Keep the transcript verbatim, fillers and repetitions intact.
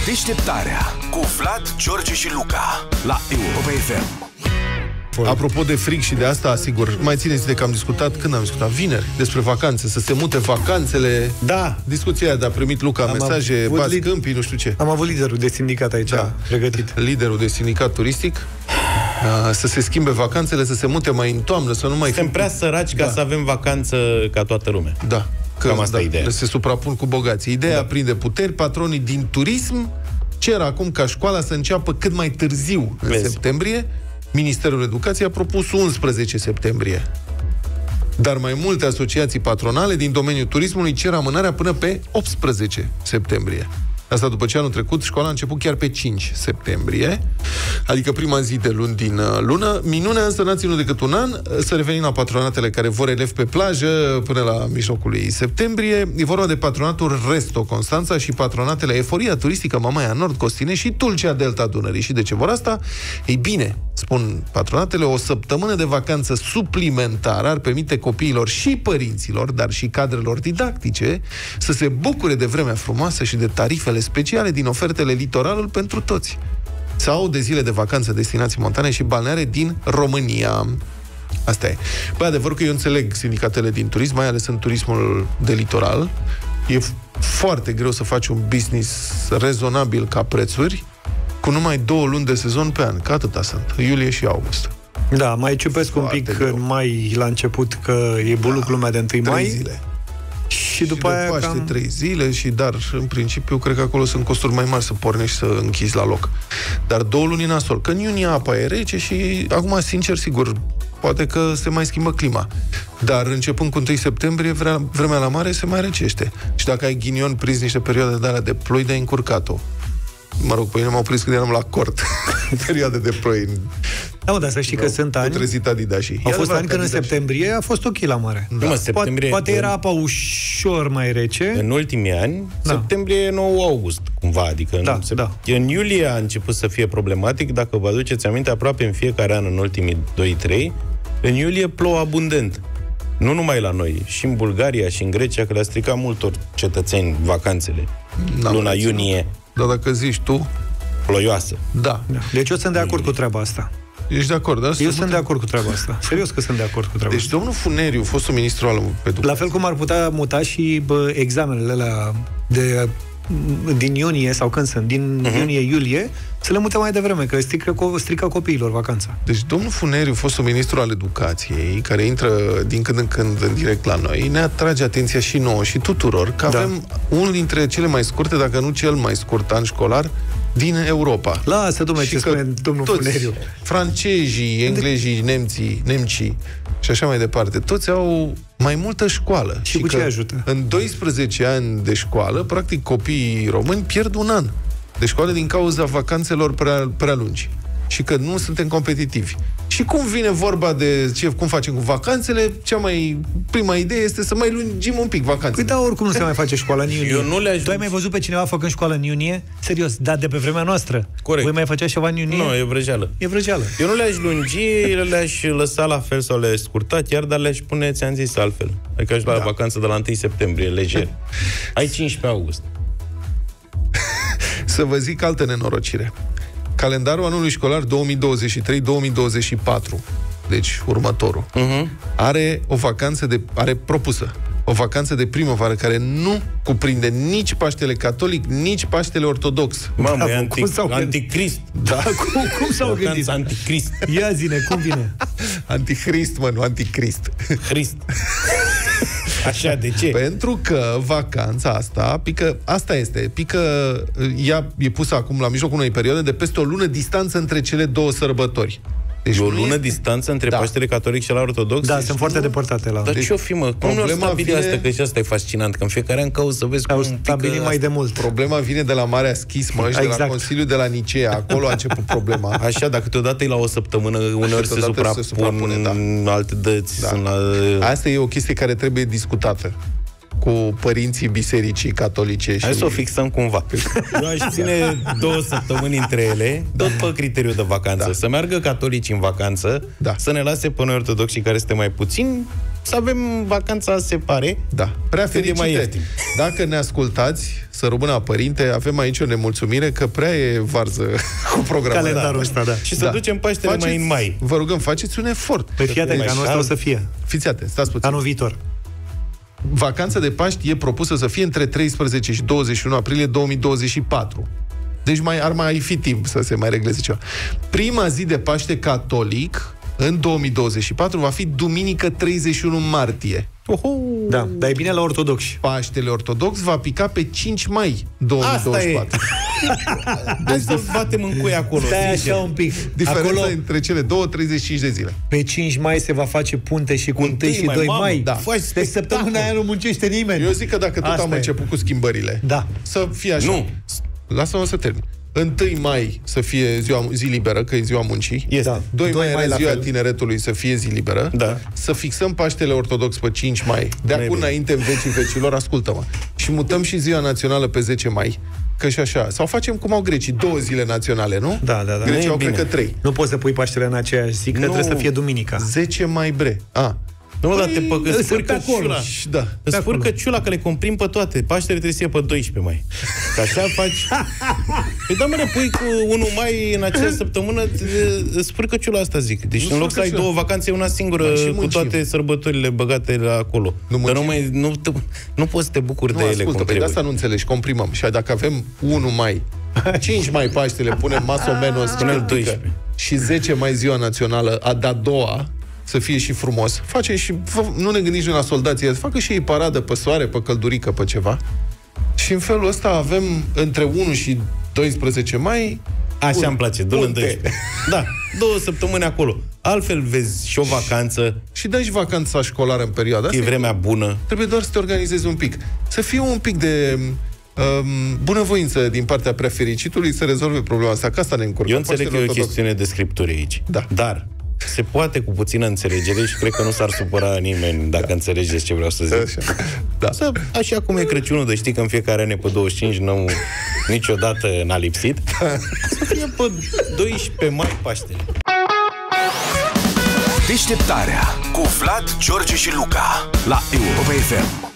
Deșteptarea cu Vlad, George și Luca la Europa F M. Apropo de frig și de asta, asigur, mai țineți de că am discutat, când am discutat? Vineri, despre vacanțe, să se mute vacanțele. Da. Discuția aia, dar a primit Luca am mesaje, bați câmpii, nu știu ce. Am avut liderul de sindicat aici, da. pregătit. Liderul de sindicat turistic. Să se schimbe vacanțele, să se mute mai în toamnă, să nu mai... Suntem prea săraci ca da. să avem vacanță ca toată lumea. Da. Că, Cam asta da, e ideea. se suprapun cu bogații. Ideea da. prinde puteri, patronii din turism cer acum ca școala să înceapă cât mai târziu, în Vezi. septembrie. Ministerul Educației a propus unsprezece septembrie. Dar mai multe asociații patronale din domeniul turismului cer amânarea până pe optsprezece septembrie. Asta după ce anul trecut școala a început chiar pe cinci septembrie, adică prima zi de luni din lună. Minunea însă n-a ținut decât un an. Să revenim la patronatele care vor elevi pe plajă până la mijlocul lui septembrie. E vorba de patronatul Resto Constanța și patronatele Eforia Turistică Mamaia Nord, Costine și Tulcea Delta Dunării. Și de ce vor asta? Ei bine, spun patronatele, o săptămână de vacanță suplimentară ar permite copiilor și părinților, dar și cadrelor didactice, să se bucure de vremea frumoasă și de tarifele speciale din ofertele Litoralul pentru toți. Sau de zile de vacanță, destinații montane și balneare din România. Asta e. Păi, adevărul că eu înțeleg sindicatele din turism, mai ales în turismul de litoral. E foarte greu să faci un business rezonabil ca prețuri cu numai două luni de sezon pe an, că atâta sunt, iulie și august. Da, mai ciupesc un pic greu. În mai la început, că e buluc da, lumea de întâi mai. Zile. Și după și aia Paște, cam... trei zile și dar, în principiu, cred că acolo sunt costuri mai mari să pornești și să închizi la loc. Dar două luni nasol, că în iunie apa e rece și, acum, sincer, sigur, poate că se mai schimbă clima. Dar începând cu întâi septembrie, vre- vremea la mare se mai răcește. Și dacă ai ghinion prins niște perioade de alea de ploi, de-ai încurcat-o. Mă rog, pe mine m-au prins când eram la cort. Perioade de ploi. Da, mă, dar să știi că sunt ani. Trezit Adidașii. Au fost ani când în septembrie a fost ok la mare. Da. Mă, septembrie, poate, poate era apa ușor mai rece. În ultimii ani, da. septembrie e nouă august, cumva. Adică da, în, sep- da. în iulie a început să fie problematic. Dacă vă aduceți aminte, aproape în fiecare an, în ultimii doi trei, în iulie plouă abundent. Nu numai la noi, și în Bulgaria și în Grecia, că le-a stricat multor cetățeni vacanțele. N-am luna iunie. Dar dacă zici tu... Ploioasă. Da. da. Deci eu sunt de acord cu treaba asta. Ești de acord, da? Eu sunt de acord cu treaba asta. Serios că sunt de acord cu treaba deci, asta. Deci domnul Funeriu, fostul ministru al educației. La fel cum ar putea muta și bă, examenele alea de, din iunie, sau când sunt, din uh-huh. iunie-iulie, să le mute mai devreme, că strică, strică copiilor vacanța. Deci domnul Funeriu, fostul ministru al educației, care intră din când în când în direct la noi, ne atrage atenția și nouă și tuturor că da. avem unul dintre cele mai scurte, dacă nu cel mai scurt an școlar din Europa. Lasă, domnule, ce spune domnul Funeriu. Francezii, englezii, nemții, nemcii și așa mai departe, toți au mai multă școală. Și, și cu ce ajută? În doisprezece ani de școală, practic copiii români pierd un an de școală din cauza vacanțelor prea, prea lungi. Și că nu suntem competitivi. Și cum vine vorba de ce, cum facem cu vacanțele, cea mai prima idee este să mai lungim un pic vacanțele. Păi da, oricum nu se mai face școală în iunie. Eu nu le-aș... Tu ai mai văzut pe cineva făcând școală în iunie? Serios, da, de pe vremea noastră. Corect. Voi mai făceați ceva în iunie? Nu, e vrăjeală. E vrăjeală. Eu nu le-aș lungi, le-aș lăsa la fel sau le-aș scurta chiar, dar le-aș pune, ți-am zis, altfel. Adică aș lua da. vacanță de la întâi septembrie, lejer. Ai cincisprezece august. Să vă zic altă nenorocire. Calendarul anului școlar două mii douăzeci și trei două mii douăzeci și patru, deci următorul, uh-huh. are o vacanță de, are propusă o vacanță de primăvară care nu cuprinde nici Paștele catolic, nici Paștele ortodox. Mamă, da, e antic, anticrist. Da, cum, cum s-au gândit? Anticrist. Ia zine, cum vine? Anticrist, mă, nu anticrist. Crist. Așa, de ce? Pentru că vacanța asta, pică, asta este, pică, ea e pusă acum la mijlocul unei perioade de peste o lună distanță între cele două sărbători. Deci o lună este... distanță între da. Paștele catolic și la ortodox? Da, deci sunt foarte nu... depărtate la... Dar deci, ce-o fi, mă? Cum nu stabili vine... asta? Că și asta e fascinant, că în fiecare an cauți să vezi au cum stabilit mai de mult. Problema vine de la Marea Schismă și exact. de la Consiliul de la Nicea. Acolo a început problema. Așa, dacă câteodată e la o săptămână, uneori se suprapun, se suprapune, da. alte dăți. Da. La... Asta e o chestie care trebuie discutată cu părinții bisericii catolice. Hai și... să o fixăm cumva. Eu aș ține două săptămâni între ele, tot pe criteriu de vacanță. Da. Să meargă catolicii în vacanță, da. să ne lase pe noi ortodoxii care suntem mai puțini, să avem vacanța separe. Da, prea fericite. Mai ieftin. Dacă ne ascultați, să rămână părinte, avem aici o nemulțumire că prea e varză cu programul. Calendarul ăsta, da. Și să Da. ducem Paștele Faceți, mai în mai. Vă rugăm, faceți un efort. Păi fii atent, că anul ăsta o să fie. Fiți atent, stați puțin. Anul viitor. Vacanța de Paști e propusă să fie între treisprezece și douăzeci și unu aprilie două mii douăzeci și patru. Deci mai, ar mai fi timp să se mai regleze ceva. Prima zi de Paște catolic în două mii douăzeci și patru va fi duminică treizeci și unu martie. Oho. Da, dar e bine la ortodoxi. Paștele ortodox va pica pe cinci mai două mii douăzeci și patru. Deci să batem în cui acolo. Stai sincer. așa un pic. Diferența Acolo, între cele două, treizeci și cinci de zile. pe cinci mai se va face punte și cu unu și mai, doi mamă, mai. da. Deci Faci săptămâna aia nu muncește nimeni. Eu zic că dacă tot Asta am e. început cu schimbările, Da. să fie așa. Nu. Lasă-mă să termin. întâi mai să fie ziua, zi liberă, că e ziua muncii. Este. Da. doi mai mai era la ziua fel. tineretului, să fie zi liberă. Da. Să fixăm Paștele ortodox pe cinci mai. De acum bine. înainte, în vecii vecilor, ascultă-mă. Și mutăm și ziua națională pe zece mai. Că și așa. Sau facem cum au grecii, două zile naționale, nu? Da, da, da. Grecii Nu e au, cred bine. că, trei. Nu poți să pui Paștele în aceeași zi, că Nu. trebuie să fie duminica. zece mai bre. A. Nu, dar te Păi, păcă, sunt spurcă pe acolo. ciula. Și da. Îți spurcă ciula, că le comprim pe toate. Paștele trebuie să fie pe doisprezece mai. Că așa faci... Păi da, mă, ne pui cu unu mai în acea săptămână, îți spurcă ciula asta, zic. Deci Nu în loc să ai spurcă două vacanțe, una singură, Mai și cu muncim. toate sărbătorile băgate la acolo. Nu Dar nu, muncim? mai, nu, te, nu poți să te bucuri Nu, de ele ascultă, cum păi de trebuie. asta nu înțelegi, comprimăm. Și dacă avem unu mai, cinci mai Paștele, punem masomenos, Până doisprezece. și zece mai ziua națională, a da doua, să fie și frumos. Facem și, fă, nu ne gândim la soldații, facă și ei paradă pe soare, pe căldurică, pe ceva. Și în felul ăsta avem între unu și doisprezece mai. Așa un îmi place, dă-l în punte. doisprezece. Da, două săptămâni acolo. Altfel vezi și o vacanță, Și dai și vacanța școlară în perioada e asta. vremea bună. Trebuie doar să te organizezi un pic. Să fie un pic de um, bunăvoință din partea prea fericitului să rezolve problema asta, că asta ne încurcă. Eu înțeleg că Paștele e o ortodox. chestiune de scripturi aici. Da. Dar se poate cu puțină înțelegere și cred că nu s-ar supăra nimeni dacă da. înțelegeți ce vreau să zic. Așa. Da. Să, așa cum e Crăciunul, de știi că în fiecare an e pe douăzeci și cinci, nu, niciodată n-a lipsit. Să fie pe doisprezece mai Paștele. Deșteptarea cu Vlad, George și Luca la Europa F M.